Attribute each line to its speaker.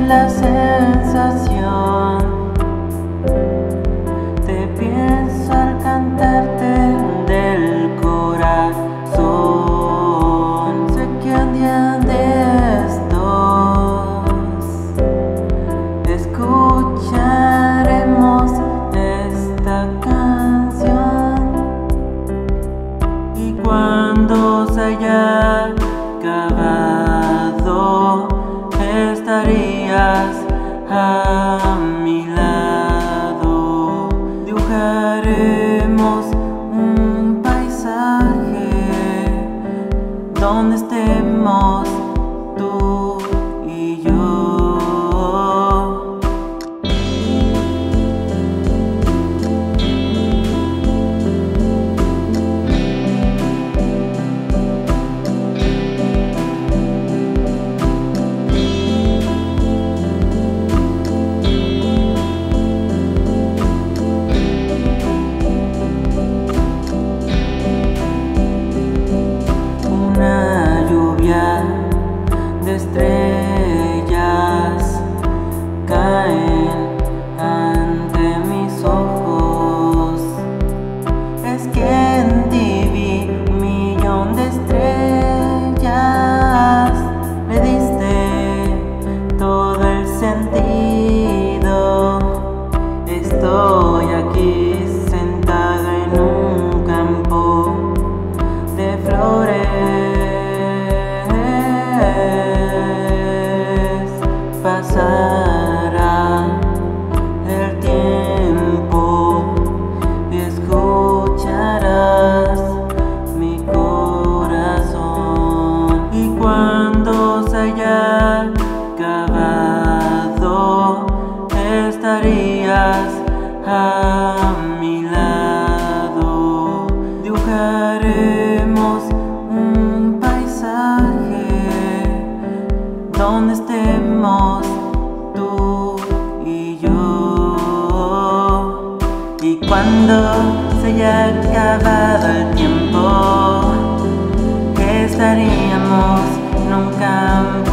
Speaker 1: la sensación. Te pienso al cantarte del corazón. Sé que un día de estos escucharemos esta canción, y cuando se haya acabado estarías a mi lado. Dibujaremos un paisaje donde estemos tú y yo. De estrellas caen ante mis ojos. Es que en ti vi un millón de estrellas. Le diste todo el sentido. Estoy aquí sentado en un campo de flores. Pasará el tiempo y escucharás mi corazón, y cuando se haya acabado estarías a mi lado. Dibujaremos un paisaje donde estemos tú y yo. Y cuando se haya acabado el tiempo, estaríamos en un campo